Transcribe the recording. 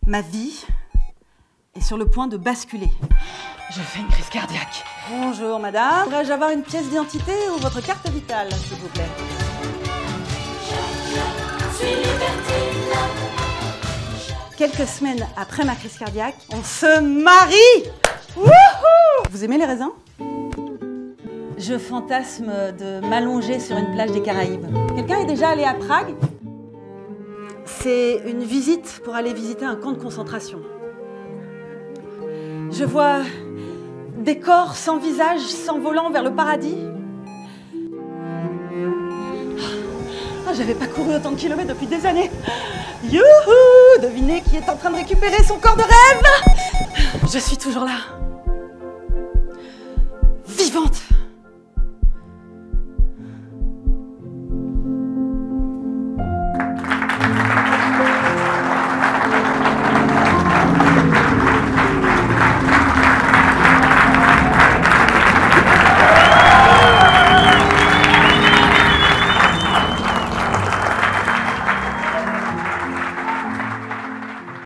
Ma vie est sur le point de basculer. Je fais une crise cardiaque. Bonjour madame, pourrais-je avoir une pièce d'identité ou votre carte vitale, s'il vous plaît? Quelques semaines après ma crise cardiaque, on se marie! Wouhou! Vous aimez les raisins? Je fantasme de m'allonger sur une plage des Caraïbes. Quelqu'un est déjà allé à Prague? C'est une visite pour aller visiter un camp de concentration. Je vois des corps sans visage s'envolant vers le paradis. Ah, j'avais pas couru autant de kilomètres depuis des années. Youhou! Devinez qui est en train de récupérer son corps de rêve? Je suis toujours là. Vivante!